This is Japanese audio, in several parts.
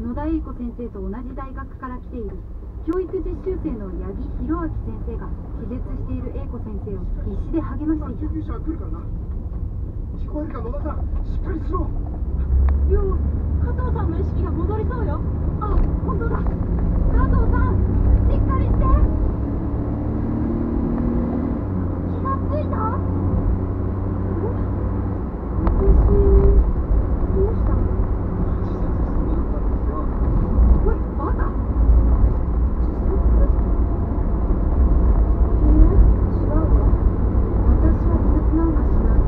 野田栄子先生と同じ大学から来ている教育実習生の八木弘明先生が気絶している栄子先生を必死で励ましていた。 救急車が来るからな。聞こえるか野田さん、しっかりしろ。 よう、加藤さんの意識が戻りそうよ。あ、本当だ。加藤さん、しっかりして。気がついた？私、どうしたの？ 自殺しそうになったんですよ。 おい、バカ。自殺？違うわ。私は自殺なんかしない。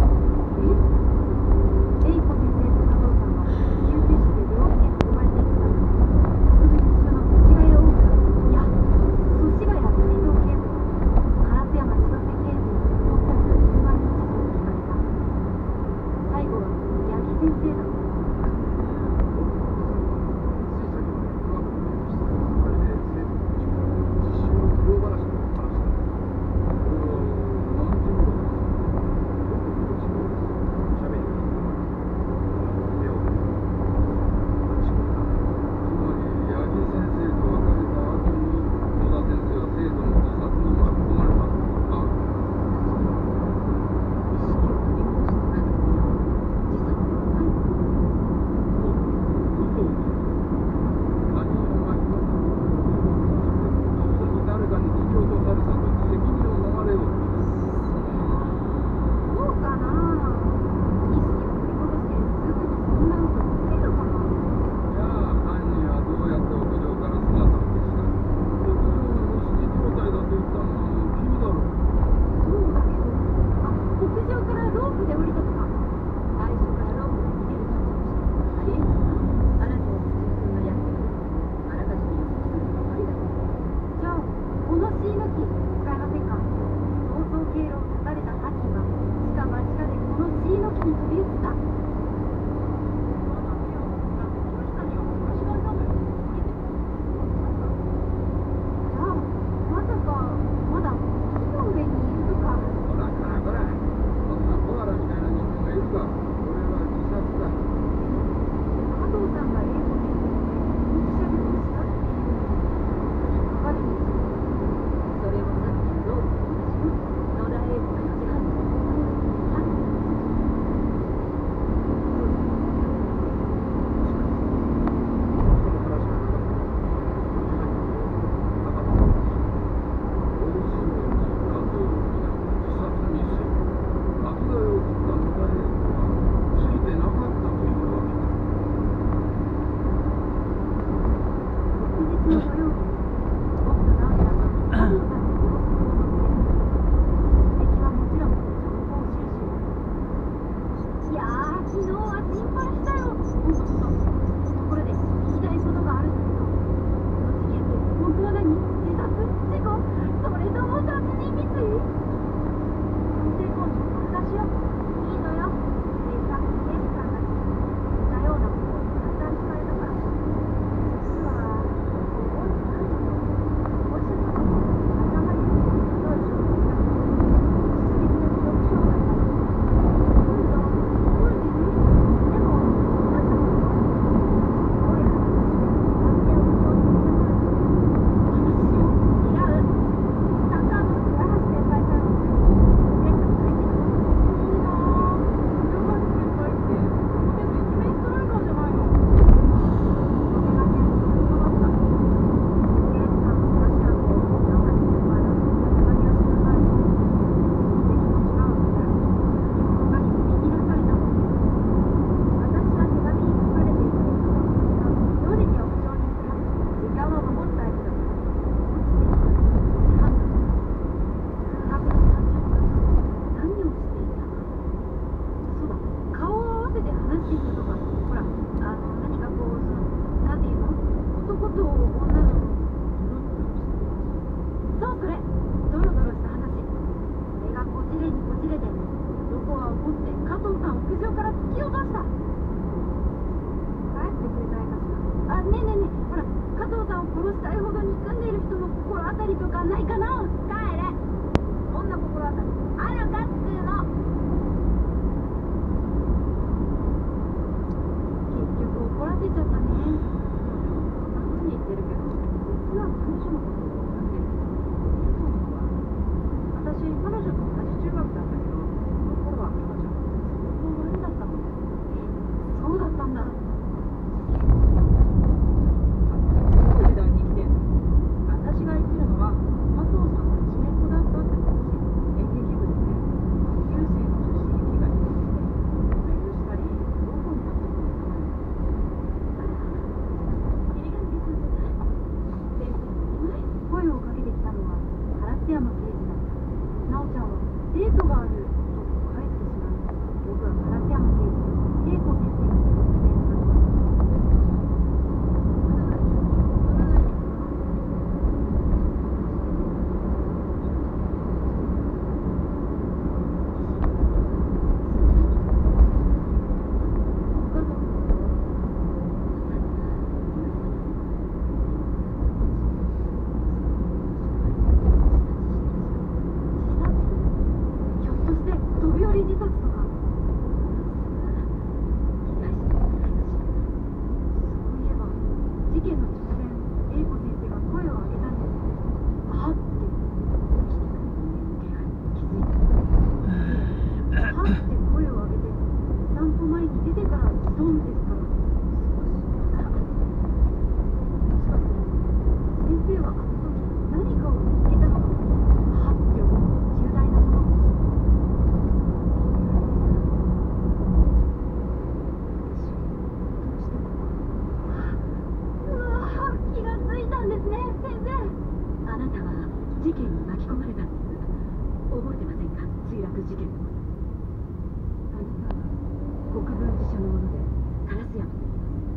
栄子先生と加藤さんは救急車で病院へ運ばれていった。すぐに一緒の祖師ヶ谷大部、いや、祖師ヶ谷泰造警部、烏山千歳警部に僕たちの順番に地図を聞かれた。最後は八木先生だった。怒らせちゃったね。 自殺とか。被害者の話。そういえば事件の直前、英子先生が声を上げたんです。はって。気づいた。はって声を上げて、散歩前に出てからストーンですから。先生はあの時何かを見つけたのかも。はって思う重大なもの。気がついたんですね、先生。あなたは事件に巻き込まれたんです。覚えてませんか、墜落事件のこと。あなたは国分寺署の者で烏山と言います。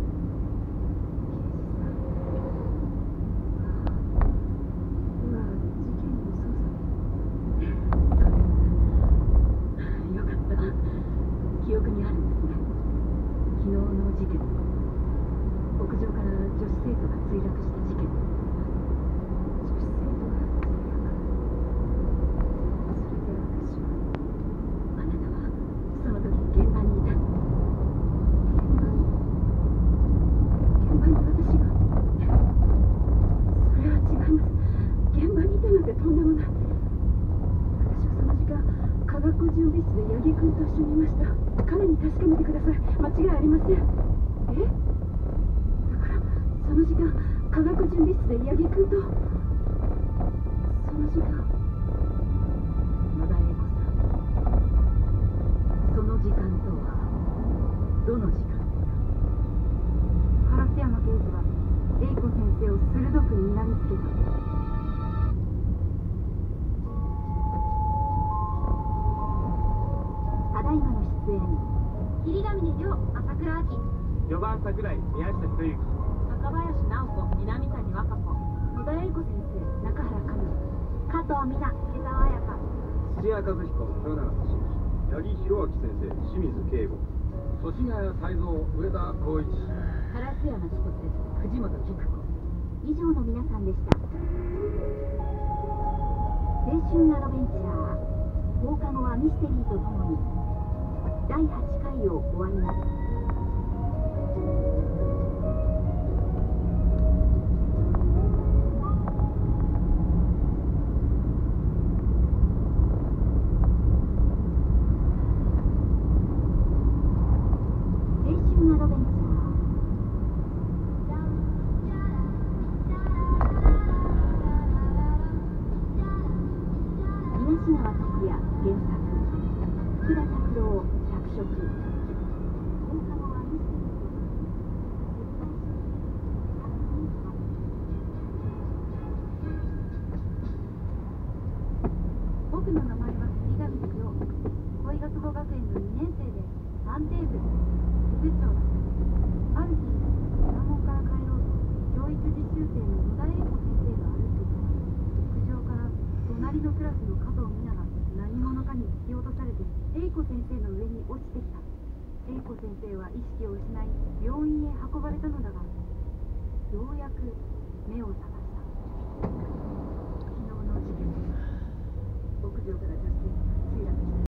記憶にあるんですね。昨日の事件のこと、屋上から女子生徒が墜落した事件。女子生徒が墜落。それで私は、あなたはその時現場にいた。現場に私が。それは違います。現場にいたなんてとんでもない。私はその時間、科学準備室で八木君と一緒にいました。彼に確かめてください。間違いありません。だからその時間、科学準備室で八木君と。その時間、野田栄子さん、その時間とはどの時間ですか？烏山刑事は栄子先生を鋭く睨みつけた。ただいまの出演、桐ヶ峰亮、朝倉亜希、 4番桜井、宮下博之、 高林直子、南谷和歌子、野田栄子先生、中原香美、加藤美奈、江澤彩香、 土屋和彦、豊永俊之、八木弘明先生、清水圭吾、祖師ヶ谷才蔵、上田光一、 烏山千歳、藤本菊子。以上の皆さんでした。青春アドベンチャー、放課後はミステリーとともに第8回を終わります。青春アドベンチャー、東川徳也原作、福田拓郎脚色。放課後はミステリーと僕の名前は桐ヶ峰亮。恋学部学園の2年生で探偵部部長だった。ある日、山門から帰ろうと教育実習生の野田栄子先生が歩いていた。屋上から隣のクラスの加藤美奈が何者かに突き落とされて栄子先生の上に落ちてきた。栄子先生は意識を失い病院へ運ばれたのだが、ようやく目を覚ました。昨日の事件で屋上から女子生徒が墜落した。